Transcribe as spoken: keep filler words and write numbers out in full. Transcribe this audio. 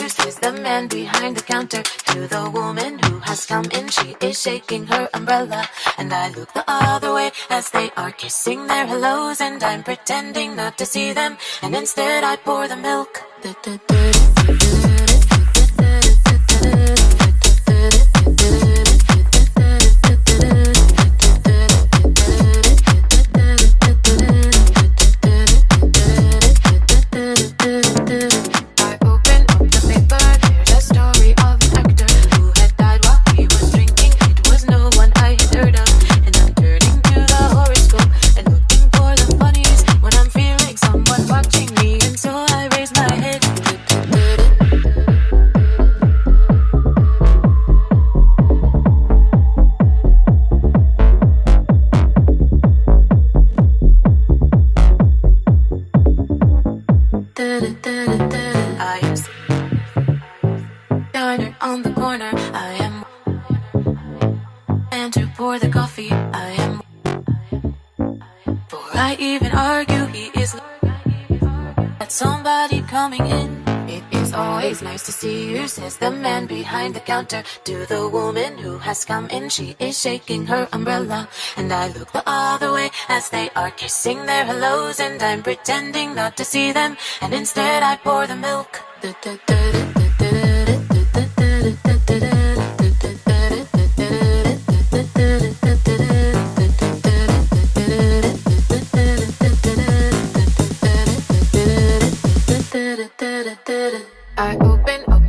you, says the man behind the counter. To the woman who has come in, she is shaking her umbrella. And I look the other way as they are kissing their hellos, and I'm pretending not to see them, and instead I pour the milk. I am diner on the corner. I am, and to pour the coffee. I am, before I even argue, he is at somebody coming in. It is always nice to see you, says the man behind the counter. To the woman who has come in, she is shaking her umbrella. And I look the other way as they are kissing their hellos, and I'm pretending not to see them, and instead I pour the milk. I open up